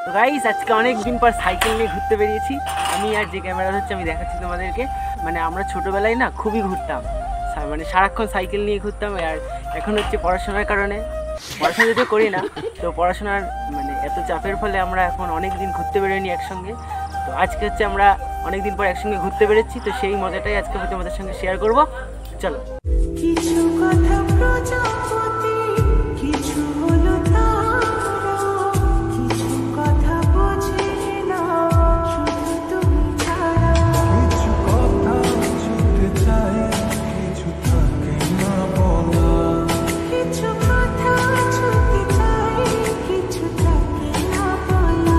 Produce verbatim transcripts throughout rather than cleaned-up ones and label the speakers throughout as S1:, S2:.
S1: তো গাইস আজকে অনেক দিন পর সাইকেল নিয়ে ঘুরতে বেরিয়েছি আমি, আর যে ক্যামেরা হচ্ছে আমি দেখাচ্ছি তোমাদেরকে। মানে আমরা ছোটোবেলায় না খুবই ঘুরতাম, মানে সারাক্ষণ সাইকেল নিয়ে ঘুরতাম। আর এখন হচ্ছে পড়াশোনার কারণে, পড়াশোনা যদিও করি না, তো পড়াশোনার মানে এত চাপের ফলে আমরা এখন অনেক দিন ঘুরতে বেরোইনি একসঙ্গে। তো আজকে হচ্ছে আমরা অনেক দিন পর একসঙ্গে ঘুরতে বেরোচ্ছি, তো সেই মজাটাই আজকে হচ্ছে আমাদের সঙ্গে শেয়ার করবো। চলো। কিছু কথা প্রজাপতি, কিছু হলো তারা, কিছু কথা বোঝে না শুধু তুমি ছাড়া, কিছু কথা ছুটে যায় কিছু থাকে না বলা, কিছু কথা ছুটে যায় কিছু থাকে না বলা।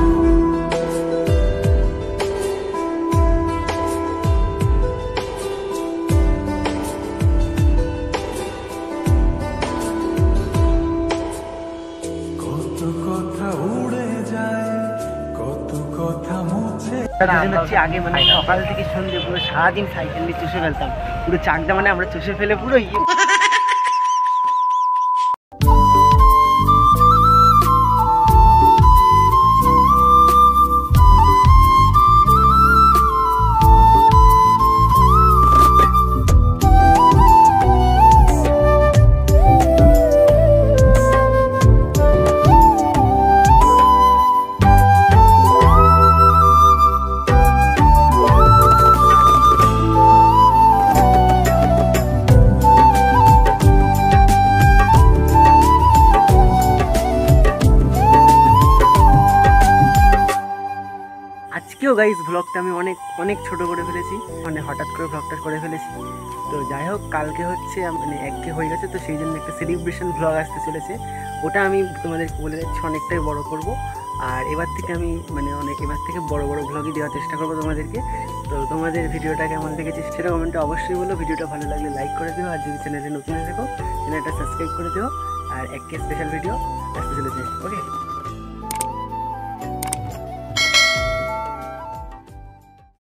S1: আগে মানে সকাল থেকে সন্ধ্যে পুরো সারাদিন সাইকেল নিয়ে চষে ফেলতাম, পুরো চাকদা মানে আমরা চষে ফেলে পুরো ইয়ে। আজকেও গাইস ব্লগটা আমি অনেক অনেক ছোট করে ফেলেছি, মানে হঠাৎ করে ব্লগটা করে ফেলেছি। তো যাই হোক, কালকে হচ্ছে মানে এককে হয়ে গেছে, তো সেই জন্য একটা সেলিব্রেশন ব্লগ আসতে চলেছে, ওটা আমি তোমাদেরকে বলে যাচ্ছি অনেকটাই বড় করব। আর এবার থেকে আমি মানে অনেক এবার থেকে বড় বড় ব্লগই দেওয়ার চেষ্টা করবো তোমাদেরকে। তো তোমাদের ভিডিওটা কেমন দেখেছি সেটা কমেন্টে অবশ্যই বলো। ভিডিওটা ভালো লাগলে লাইক করে দিও, আর যদি চ্যানেলে নতুন হয়ে থাকো চ্যানেলটা সাবস্ক্রাইব করে দিও। আর এককে স্পেশাল ভিডিও আসতে চলেছে, ওকে।